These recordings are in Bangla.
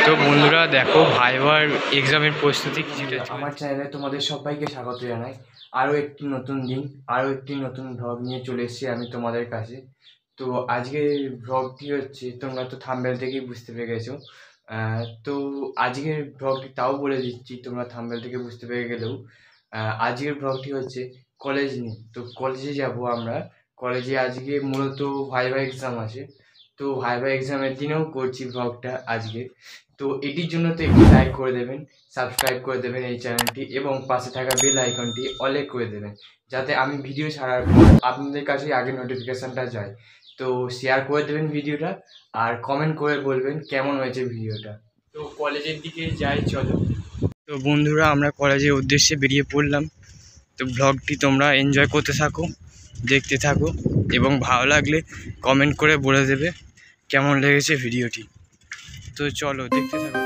তো বন্ধুরা দেখো ভাইবার এক্সামের প্রস্তুতি কিছুটা আমার চ্যানেলে তোমাদের সবাইকে স্বাগত জানাই। আরও একটি নতুন দিন, আরও একটি নতুন ভ্লগ নিয়ে চলে এসেছি আমি তোমাদের কাছে। তো আজকের ভ্লগটি হচ্ছে, তোমরা তো থাম্বনেল থেকেই বুঝতে পেরে গেছো। তো আজকের ভ্লগটি তাও বলে দিচ্ছি, তোমরা থাম্বনেল থেকে বুঝতে পেরে গেলেও আজকের ভ্লগটি হচ্ছে কলেজ নিয়ে। তো কলেজে যাব আমরা। কলেজে আজকে মূলত ভাইবা এক্সাম আছে, তো ভাইবা এক্সামের দিনেও করছি ভ্লগটা আজকে। তো এটির জন্য তো একটু লাইক করে দেবেন, সাবস্ক্রাইব করে দেবেন এই চ্যানেলটি, এবং পাশে থাকা বেল আইকনটি অলে করে দেবেন, যাতে আমি ভিডিও ছাড়ার পর আপনাদের কাছে আগে নোটিফিকেশানটা যায়। তো শেয়ার করে দেবেন ভিডিওটা, আর কমেন্ট করে বলবেন কেমন হয়েছে ভিডিওটা। তো কলেজের দিকে যাই, চলো। তো বন্ধুরা আমরা কলেজের উদ্দেশ্যে বেরিয়ে পড়লাম। তো ব্লগটি তোমরা এনজয় করতে থাকো, দেখতে থাকো, এবং ভালো লাগলে কমেন্ট করে বলে দেবে কেমন লেগেছে ভিডিওটি। তো চলো দেখতে থাকো।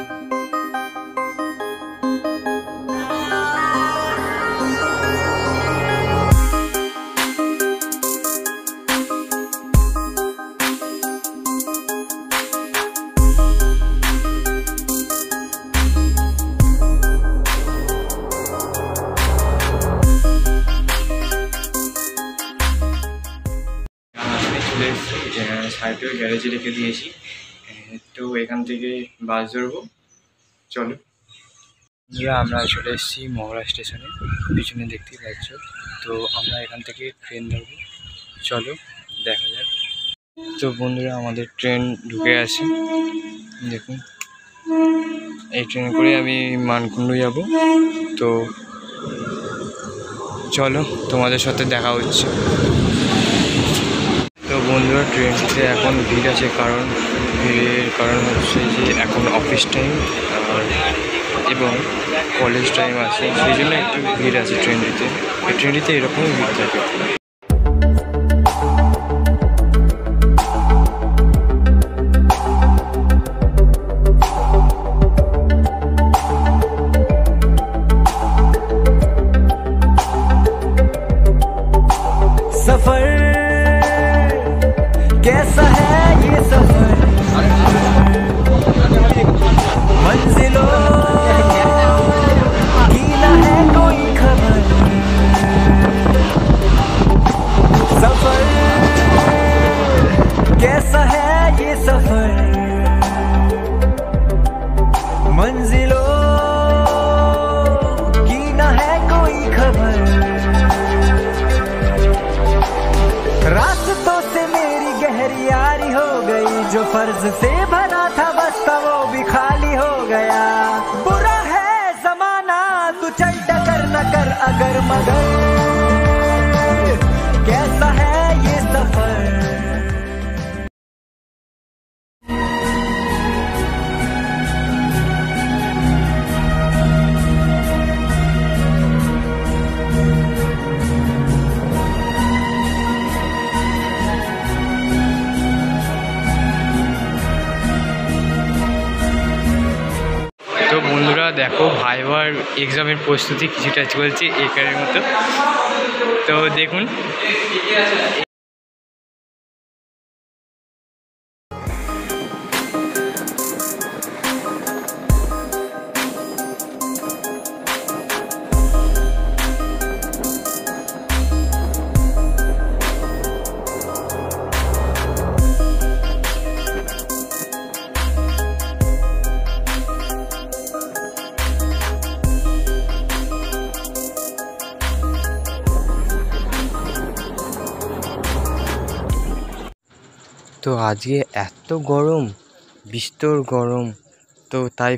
সাইকেল গ্যারেজে রেখে দিয়েছি, তো এখান থেকে বাস ধরবো, চলো। আমরা চলে এসেছি মহড়া স্টেশনে, পিছনে দেখতেই পাচ্ছ। তো আমরা এখান থেকে ট্রেন ধরবো, চলো দেখা যাক। তো বন্ধুরা আমাদের ট্রেন ঢুকে আছে, দেখুন এই ট্রেনে করে আমি মানকুণ্ড যাব। তো চলো তোমাদের সাথে দেখা হচ্ছে। তো বন্ধুরা ট্রেনটিতে এখন ভিড় আছে, ভিড়ের কারণ হচ্ছে যে এখন অফিস টাইম এবং কলেজ টাইম আছে, সেই জন্য একটু ভিড় আছে ট্রেনটিতে। এই ট্রেনটিতে এরকমই ভিড় থাকে। सफर कैसा है ये सफर, मंजिलों की ना है कोई खबर। सफर कैसा है ये सफर, मंजिलों की ना है कोई खबर। रास्तों से मेरी गहरी यारी हो गई, जो फर्ज से भरा था बस्ता वो भी खाली हो गया। बुरा है जमाना तू चल टकर न कर अगर मगर, कैसा है ये सफर। তো বন্ধুরা দেখো ভাইবার এক্সামের প্রস্তুতি কিছুটা চলছে একারের মতো। তো দেখুন তো আজকে এত গরম, বিস্তর গরম, তো তাই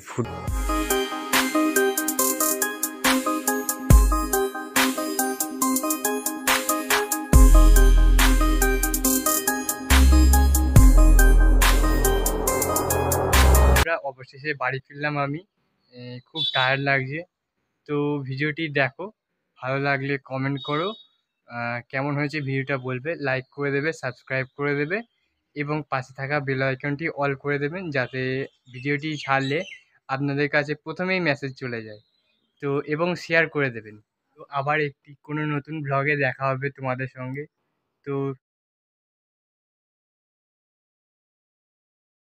অবশেষে বাড়ি ফিরলাম আমি, খুব টায়ার্ড লাগছে। তো ভিডিওটি দেখো, ভালো লাগলে কমেন্ট করো, কেমন হয়েছে ভিডিওটা বলবে, লাইক করে দেবে, সাবস্ক্রাইব করে দেবে, এবং পাশে থাকা বেল আইকনটি অল করে দেবেন, যাতে ভিডিওটি ছাড়লে আপনাদের কাছে প্রথমেই মেসেজ চলে যায়। তো এবং শেয়ার করে দেবেন। তো আবার কোনো নতুন ব্লগে দেখা হবে তোমাদের সঙ্গে। তো